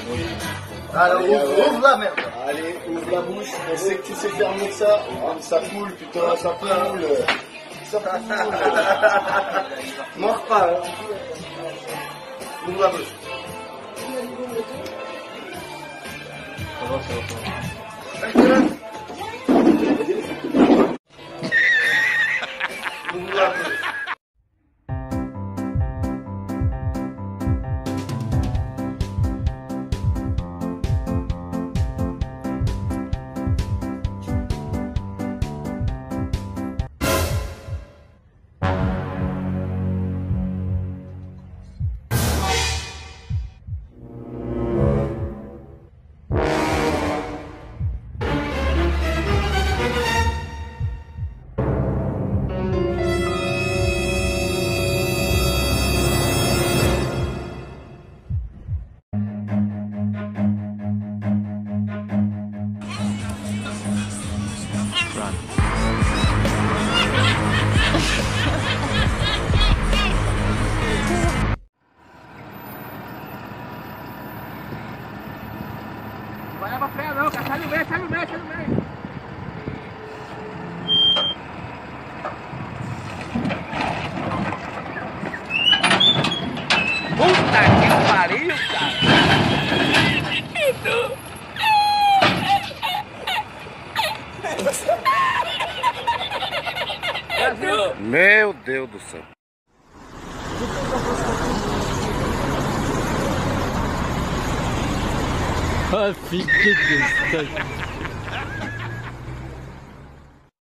Alors, ouvre là, merde. Allez, ouvre la bouche. On sait que tu sais faire mieux que ça. Ça coule, putain, ça coule. Ça coule. Mords pas, hein. Ouvre la bouche. Ouvre la bouche. Vai lá pra freia não, cara. Sai no meio, sai no meio, sai no meio. Puta que pariu, cara. Meu Deus do céu. Ah, fica que